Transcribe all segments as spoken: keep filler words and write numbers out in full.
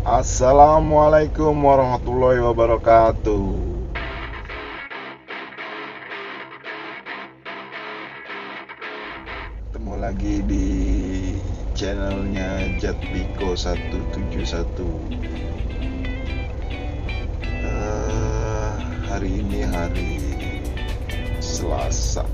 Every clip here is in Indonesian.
Assalamualaikum warahmatullahi wabarakatuh. Ketemu lagi di channelnya Jatpiko seratus tujuh puluh satu. uh, Hari ini hari Selasa,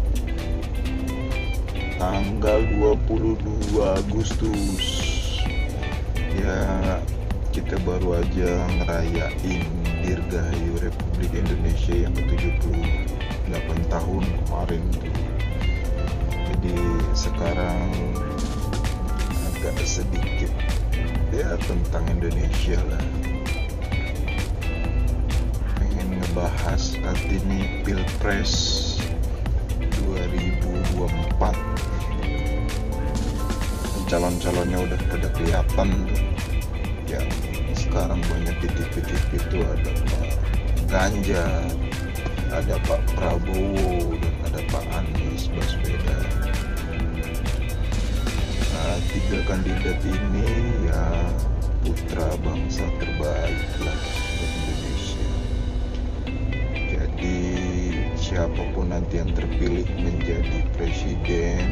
tanggal dua puluh dua Agustus. Ya, kita baru aja ngerayain Dirgahayu Republik Indonesia yang ke tujuh puluh delapan tahun kemarin tuh. Jadi sekarang agak sedikit ya tentang Indonesia lah. Pengen ngebahas nanti nih Pilpres dua ribu dua puluh empat. Calon-calonnya udah pada kelihatan tuh. Yang sekarang banyak di T V-T V itu ada Pak Ganjar, ada Pak Prabowo, dan ada Pak Anies Baswedan. Nah, tiga kandidat ini ya putra bangsa terbaik lah buat Indonesia. Jadi siapapun nanti yang terpilih menjadi presiden,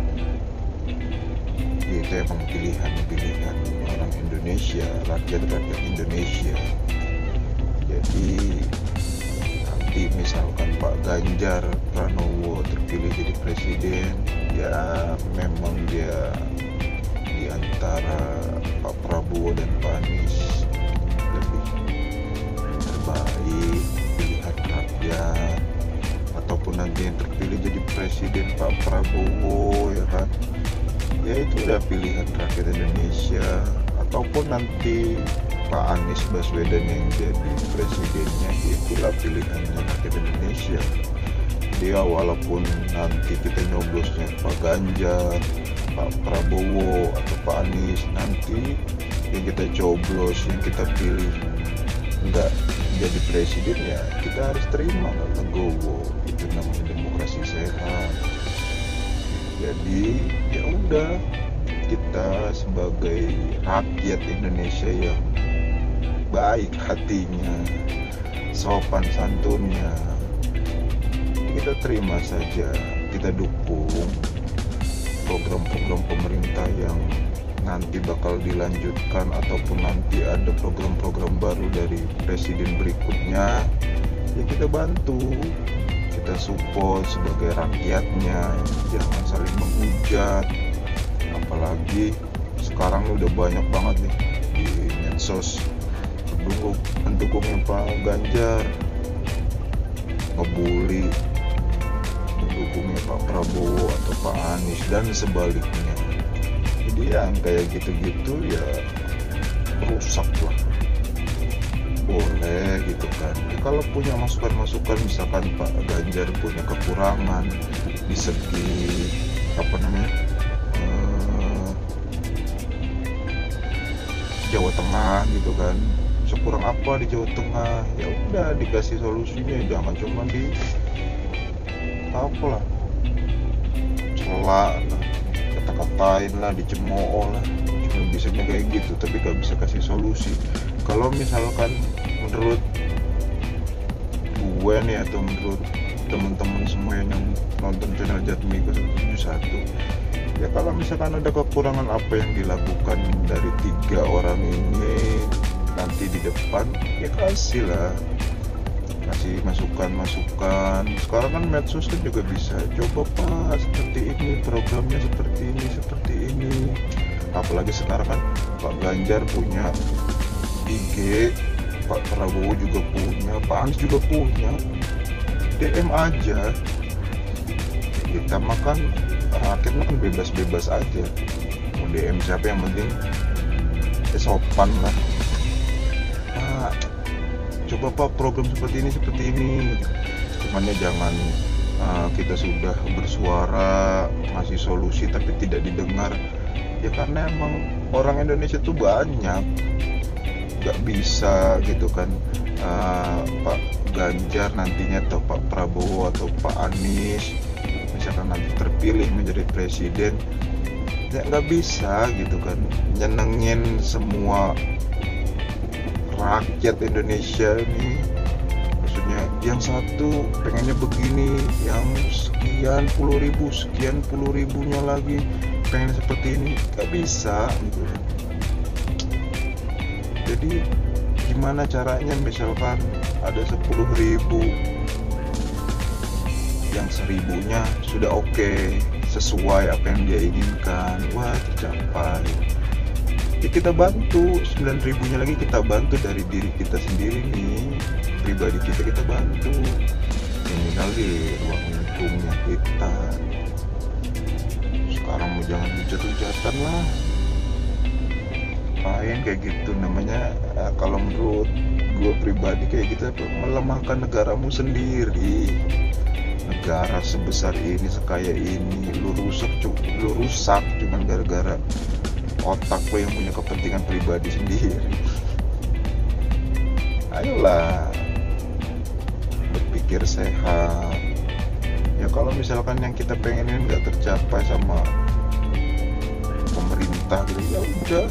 itu emang pilihan-pilihan orang Indonesia, rakyat-rakyat Indonesia. Jadi nanti misalkan Pak Ganjar Pranowo terpilih jadi presiden, ya memang dia di antara Pak Prabowo dan Pak Anies lebih terbaik pilihan rakyat. Ataupun nanti yang terpilih jadi presiden Pak Prabowo, ya kan, ya itu udah pilihan rakyat Indonesia. Ataupun nanti Pak Anies Baswedan yang jadi presidennya, itulah pilihannya rakyat Indonesia. Dia walaupun nanti kita nyoblosnya Pak Ganjar, Pak Prabowo atau Pak Anies, nanti yang kita coblos, yang kita pilih enggak jadi presiden, ya kita harus terima, nggak legowo. Itu namanya demokrasi sehat. Jadi ya udah, kita sebagai rakyat Indonesia yang baik hatinya, sopan santunnya, kita terima saja, kita dukung program-program pemerintah yang nanti bakal dilanjutkan, ataupun nanti ada program-program baru dari presiden berikutnya, ya kita bantu, kita support sebagai rakyatnya. Jangan saling menghujat, apalagi sekarang udah banyak banget nih di medsos pendukung pendukungnya Pak Ganjar ngebully pendukungnya Pak Prabowo atau Pak Anies dan sebaliknya. Jadi yang kayak gitu-gitu ya rusak lah. Boleh gitu kan ya, kalau punya masukan-masukan, misalkan Pak Ganjar punya kekurangan di segi apa namanya eh, Jawa Tengah gitu kan, sekurang apa di Jawa Tengah, ya udah dikasih solusinya. Jangan cuma di apa lah, celak lah, kata-katain lah, dicemooh lah, cuma bisanya kayak gitu, tapi gak bisa kasih solusi. Kalau misalkan menurut gue nih, atau menurut teman-teman semua yang nonton channel Jatpiko seratus tujuh puluh satu, ya kalau misalkan ada kekurangan apa yang dilakukan dari tiga orang ini nanti di depan, ya kasih lah, kasih masukan-masukan. Sekarang kan medsos kan juga bisa, coba Pak seperti ini, programnya seperti ini, seperti ini. Apalagi sekarang kan Pak Ganjar punya I G, Pak Prabowo juga punya, Pak Anies juga punya. D M aja. Kita makan rakyat makan bebas-bebas aja. Mau D M siapa, yang penting ya sopan lah. Pak, coba Pak program seperti ini, seperti ini. Cuman ya jangan uh, kita sudah bersuara ngasih solusi tapi tidak didengar. Ya karena emang orang Indonesia tuh banyak, gak bisa gitu kan. uh, Pak Ganjar nantinya atau Pak Prabowo atau Pak Anies misalkan nanti terpilih menjadi presiden, ya nggak bisa gitu kan nyenengin semua rakyat Indonesia ini. Maksudnya yang satu pengennya begini, yang sekian puluh ribu, sekian puluh ribunya lagi pengen seperti ini, gak bisa gitu. Jadi gimana caranya misalkan ada sepuluh ribu, yang seribunya sudah oke, okay, sesuai apa yang dia inginkan, wah tercapai, ya kita bantu. Sembilan ribunya lagi kita bantu dari diri kita sendiri nih, pribadi kita kita bantu. Ini kali ruang lingkungnya kita. Sekarang mau jangan hujat-hujatan lah, main kayak gitu namanya. Eh, kalau menurut gue pribadi kayak gitu, melemahkan negaramu sendiri. Negara sebesar ini, sekaya ini, lu rusak, lu rusak cuman gara-gara otak lo yang punya kepentingan pribadi sendiri. Ayolah, berpikir sehat. Ya kalau misalkan yang kita pengenin nggak tercapai sama pemerintah gitu, ya udah.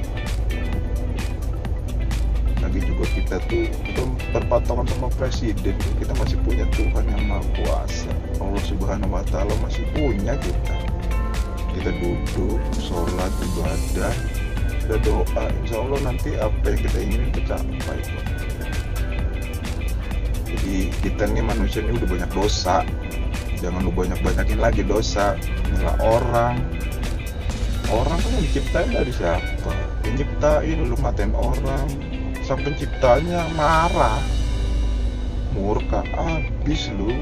Lagi juga kita tuh kita berpatokan sama presiden, kita masih punya Tuhan yang Maha Kuasa, Allah Subhanahu Wa Taala masih punya kita. Kita duduk, sholat, ibadah, kita doa, insya Allah nanti apa yang kita ingin tercapai. Jadi kita nih manusia ini udah banyak dosa, jangan lu banyak-banyakin lagi dosa. Nggak orang, orang kan yang diciptain dari siapa? Yang ciptain lu matain orang, sang penciptanya marah, murka abis lu.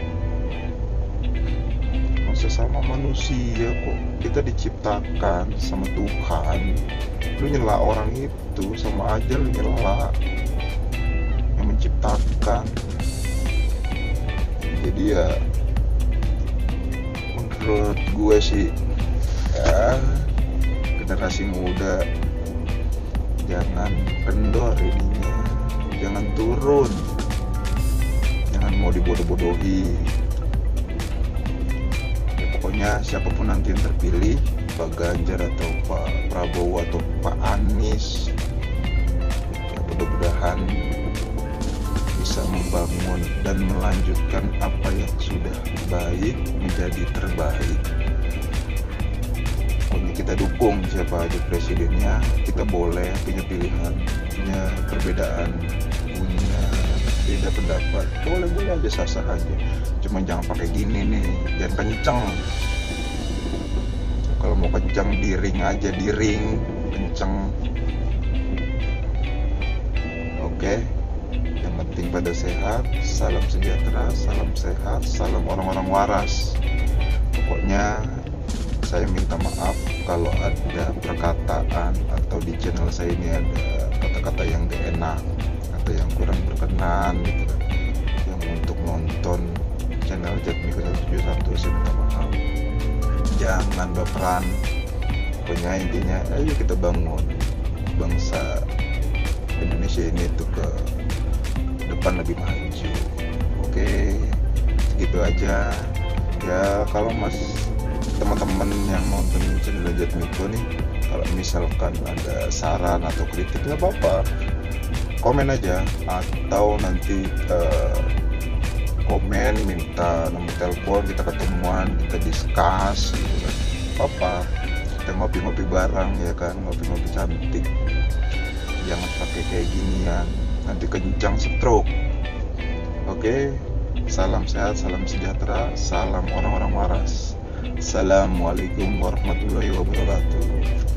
Sesama manusia kok, kita diciptakan sama Tuhan. Lu nyela orang itu sama aja lu nyela yang menciptakan. Jadi ya menurut gue sih, ya generasi muda jangan kendor ininya, jangan turun, jangan mau dibodoh-bodohi. Pokoknya siapapun nanti yang terpilih, Pak Ganjar atau Pak Prabowo atau Pak Anies, ya mudah-mudahan bisa membangun dan melanjutkan apa yang sudah baik menjadi terbaik. Pokoknya kita dukung siapa aja presidennya, kita boleh punya pilihan, punya perbedaan, punya beda pendapat, boleh-boleh aja, sah-sah aja. Cuma jangan pakai gini nih, jangan kenceng. Kalau mau kenceng di ring aja, di ring kenceng. Oke, yang penting pada sehat. Salam sejahtera, salam sehat, salam orang-orang waras. Pokoknya saya minta maaf kalau ada perkataan atau di channel saya ini ada kata-kata yang gak enak atau yang kurang berkenan gitu kan. Yang untuk nonton channel Jatmiko seratus tujuh puluh satu saya minta maaf. Jangan baperan. Pokoknya intinya ayo kita bangun bangsa Indonesia ini tuh ke depan lebih maju. Oke, segitu aja ya. Kalau mas teman-teman yang nonton channel Jatmiko nih, kalau misalkan ada saran atau kritik nggak apa-apa, komen aja atau nanti uh, komen, minta nomor telepon, kita ketemuan, kita discuss gitu kan. Apa, kita ngopi-ngopi bareng ya kan, ngopi-ngopi cantik. Jangan pakai kayak ginian, nanti kencang stroke. Oke, salam sehat, salam sejahtera, salam orang-orang waras. Assalamualaikum warahmatullahi wabarakatuh.